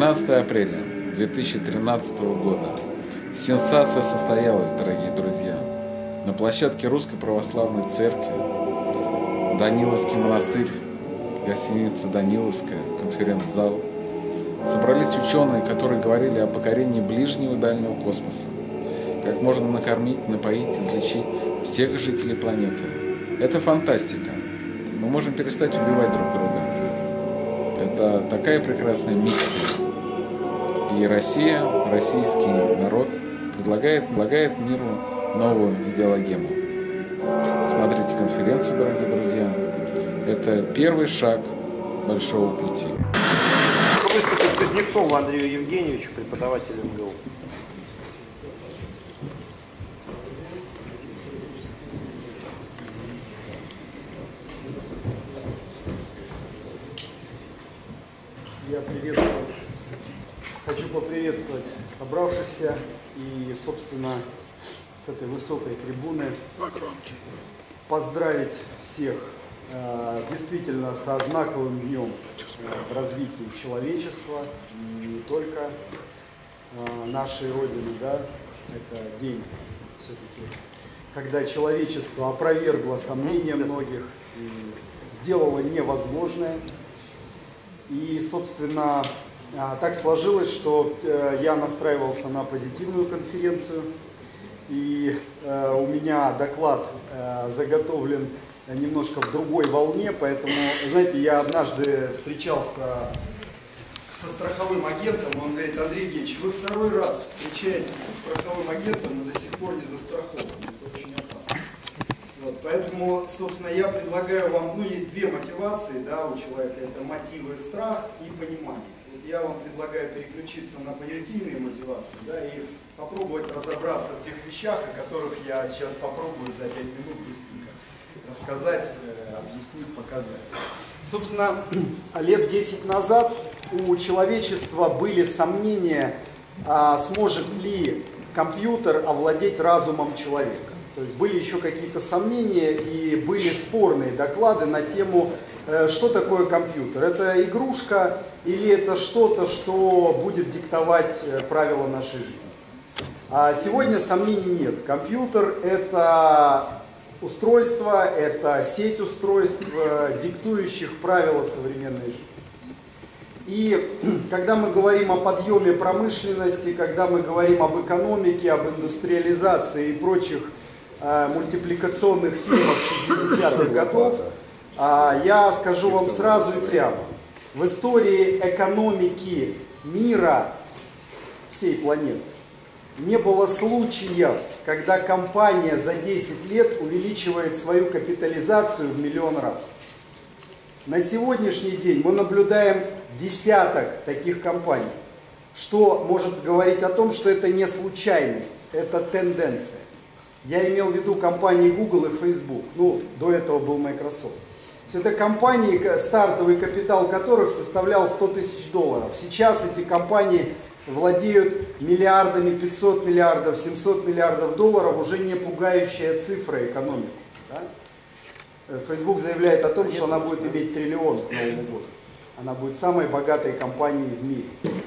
13 апреля 2013 года. Сенсация состоялась, дорогие друзья. На площадке Русской Православной Церкви, Даниловский монастырь, гостиница «Даниловская», конференц-зал, собрались ученые, которые говорили о покорении ближнего и дальнего космоса. Как можно накормить, напоить, излечить всех жителей планеты. Это фантастика. Мы можем перестать убивать друг друга. Это такая прекрасная миссия. И Россия, российский народ предлагает миру новую идеологему. Смотрите конференцию, дорогие друзья. Это первый шаг большого пути. Выступит Кузнецову Андрею Евгеньевичу, преподавателю МГУ. Я хочу поприветствовать собравшихся и, собственно, с этой высокой трибуны поздравить всех действительно со знаковым днем в развитии человечества, не только нашей Родины, да, это день все-таки, когда человечество опровергло сомнения многих и сделало невозможное. И, собственно, так сложилось, что я настраивался на позитивную конференцию, и у меня доклад заготовлен немножко в другой волне, поэтому, знаете, я однажды встречался со страховым агентом, он говорит: Андрей Евгеньевич, вы второй раз встречаетесь со страховым агентом и до сих пор не застрахованы, это очень опасно. Вот, поэтому, собственно, я предлагаю вам, есть две мотивации, да, у человека, это мотивы, страх и понимание. Вот я вам предлагаю переключиться на понятийные мотивации, да, и попробовать разобраться в тех вещах, о которых я сейчас попробую за 5 минут быстренько рассказать, объяснить, показать. Собственно, лет 10 назад у человечества были сомнения, сможет ли компьютер овладеть разумом человека. То есть были еще какие-то сомнения и были спорные доклады на тему, что такое компьютер. Это игрушка или это что-то, что будет диктовать правила нашей жизни. А сегодня сомнений нет. Компьютер – это устройство, это сеть устройств, диктующих правила современной жизни. И когда мы говорим о подъеме промышленности, когда мы говорим об экономике, об индустриализации и прочих мультипликационных фильмах 60-х годов, я скажу вам сразу и прямо. В истории экономики мира, всей планеты, не было случаев, когда компания за 10 лет увеличивает свою капитализацию в 1 миллион раз. На сегодняшний день мы наблюдаем десяток таких компаний, что может говорить о том, что это не случайность, это тенденция. Я имел в виду компании Google и Facebook, до этого был Microsoft. Это компании, стартовый капитал которых составлял $100 тысяч. Сейчас эти компании владеют миллиардами, 500 миллиардов, 700 миллиардов долларов, уже не пугающая цифра экономики. Да? Facebook заявляет о том, что она будет иметь триллион к Новому году. Она будет самой богатой компанией в мире.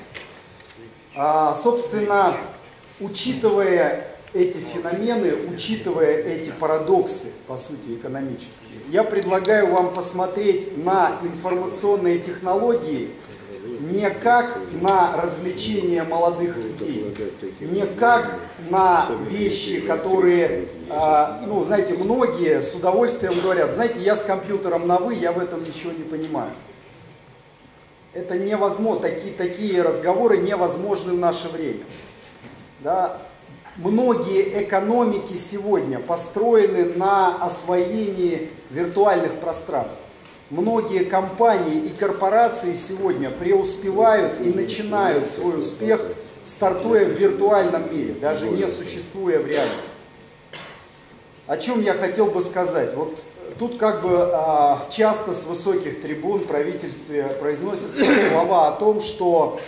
Собственно, учитывая эти феномены, учитывая эти парадоксы, по сути, экономические, я предлагаю вам посмотреть на информационные технологии не как на развлечения молодых людей, не как на вещи, которые, знаете, многие с удовольствием говорят: знаете, я с компьютером на «вы», я в этом ничего не понимаю. Это невозможно, такие разговоры невозможны в наше время. Да? Многие экономики сегодня построены на освоении виртуальных пространств. Многие компании и корпорации сегодня преуспевают и начинают свой успех, стартуя в виртуальном мире, даже не существуя в реальности. О чем я хотел бы сказать? Вот тут часто с высоких трибун в правительстве произносятся слова о том, что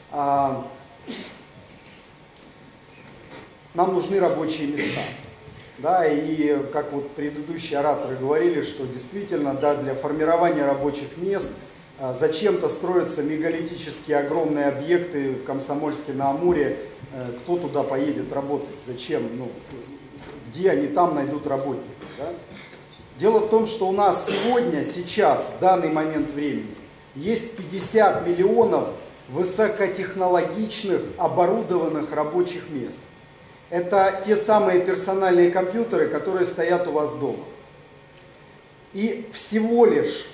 нам нужны рабочие места. Да, и как вот предыдущие ораторы говорили, что действительно, да, для формирования рабочих мест зачем-то строятся мегалитические огромные объекты в Комсомольске-на-Амуре. Кто туда поедет работать? Зачем? Ну, где они там найдут работников? Да? Дело в том, что у нас сегодня, сейчас, в данный момент времени, есть 50 миллионов высокотехнологичных, оборудованных рабочих мест. Это те самые персональные компьютеры, которые стоят у вас дома. И всего лишь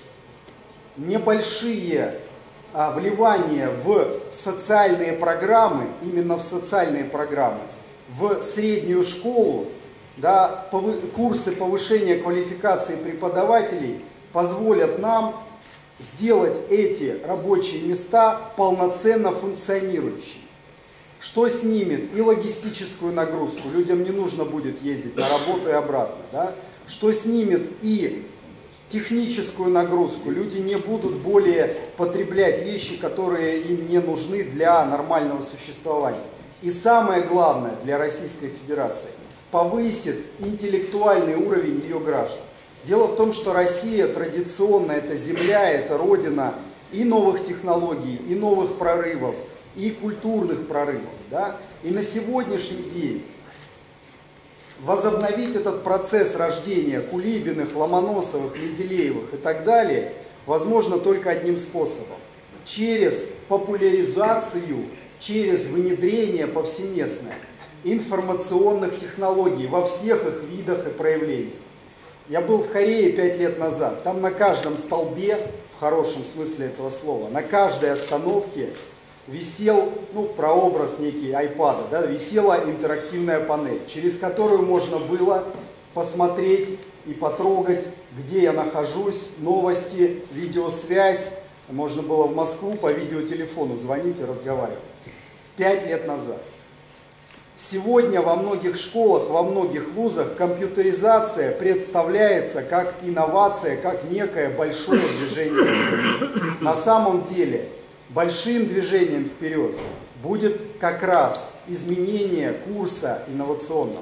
небольшие вливания в социальные программы, именно в социальные программы, в среднюю школу, да, курсы повышения квалификации преподавателей позволят нам сделать эти рабочие места полноценно функционирующими. Что снимет и логистическую нагрузку, людям не нужно будет ездить на работу и обратно, да? Что снимет и техническую нагрузку, люди не будут более потреблять вещи, которые им не нужны для нормального существования. И самое главное для Российской Федерации, повысит интеллектуальный уровень ее граждан. Дело в том, что Россия традиционно это земля, это родина и новых технологий, и новых прорывов, и культурных прорывов. Да? И на сегодняшний день возобновить этот процесс рождения Кулибиных, Ломоносовых, Менделеевых и так далее возможно только одним способом. Через популяризацию, через внедрение повсеместное информационных технологий во всех их видах и проявлениях. Я был в Корее 5 лет назад. Там на каждом столбе, в хорошем смысле этого слова, на каждой остановке висел, ну, прообраз некий айпада, да, висела интерактивная панель, через которую можно было посмотреть и потрогать, где я нахожусь, новости, видеосвязь. Можно было в Москву по видеотелефону звонить и разговаривать. 5 лет назад. Сегодня во многих школах, во многих вузах компьютеризация представляется как инновация, как некое большое движение вперед. На самом деле большим движением вперед будет как раз изменение курса инновационного.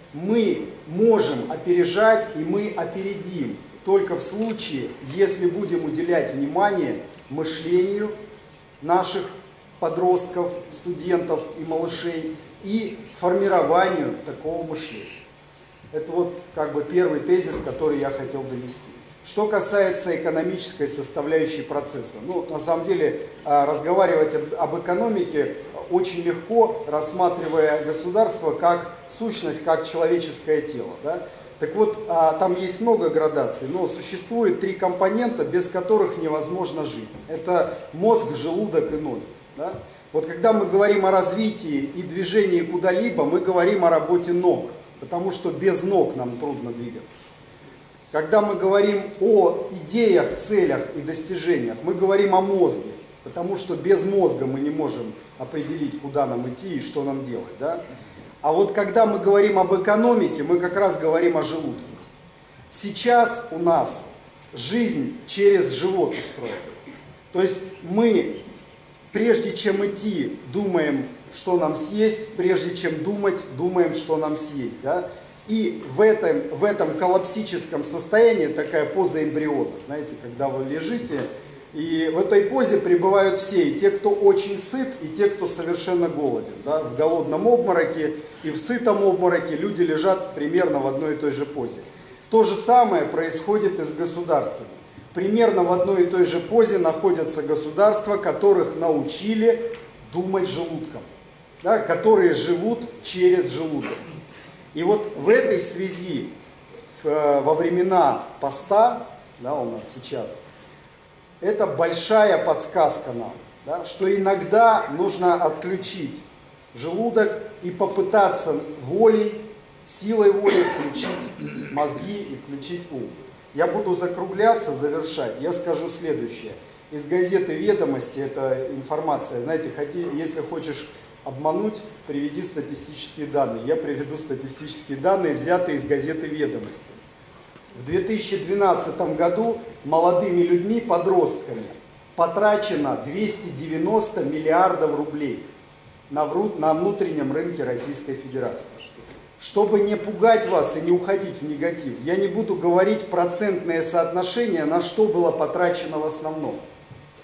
Мы можем опережать и мы опередим только в случае, если будем уделять внимание мышлению наших подростков, студентов и малышей и формированию такого мышления. Это вот как бы первый тезис, который я хотел донести. Что касается экономической составляющей процесса, ну, на самом деле, разговаривать об экономике очень легко, рассматривая государство как сущность, как человеческое тело. Да? Так вот, там есть много градаций, но существует 3 компонента, без которых невозможна жизнь. Это мозг, желудок и ноги. Да? Вот когда мы говорим о развитии и движении куда-либо, мы говорим о работе ног, потому что без ног нам трудно двигаться. Когда мы говорим о идеях, целях и достижениях, мы говорим о мозге, потому что без мозга мы не можем определить, куда нам идти и что нам делать. Да? А вот когда мы говорим об экономике, мы как раз говорим о желудке. Сейчас у нас жизнь через живот устроена. То есть мы, прежде чем идти, думаем, что нам съесть, прежде чем думать, думаем, что нам съесть. Да? И в этом коллапсическом состоянии такая поза эмбриона, знаете, когда вы лежите, и в этой позе пребывают все, и те, кто очень сыт, и те, кто совершенно голоден. Да? В голодном обмороке и в сытом обмороке люди лежат примерно в одной и той же позе. То же самое происходит и с государствами. Примерно в одной и той же позе находятся государства, которых научили думать желудком, да? Которые живут через желудок. И вот в этой связи во времена поста, да, у нас сейчас, это большая подсказка нам, да, что иногда нужно отключить желудок и попытаться волей, силой воли включить мозги и включить ум. Я буду закругляться, завершать. Я скажу следующее. Из газеты «Ведомости» это информация, знаете, если хочешь обмануть, приведи статистические данные. Я приведу статистические данные, взятые из газеты «Ведомости». В 2012 году молодыми людьми, подростками, потрачено 290 миллиардов рублей на внутреннем рынке Российской Федерации. Чтобы не пугать вас и не уходить в негатив, я не буду говорить процентные соотношения, на что было потрачено в основном.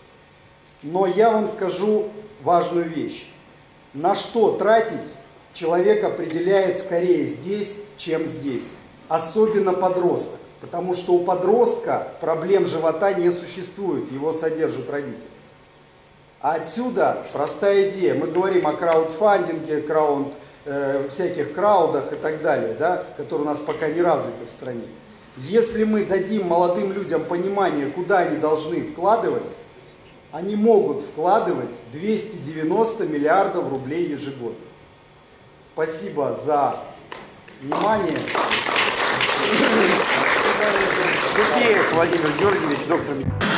Но я вам скажу важную вещь. На что тратить человек определяет скорее здесь, чем здесь. Особенно подросток. Потому что у подростка проблем живота не существует, его содержат родители. А отсюда простая идея. Мы говорим о краудфандинге, всяких краудах и так далее, да, которые у нас пока не развиты в стране. Если мы дадим молодым людям понимание, куда они должны вкладывать, они могут вкладывать 290 миллиардов рублей ежегодно. Спасибо за внимание. Дукеев Владимир Георгиевич, доктор.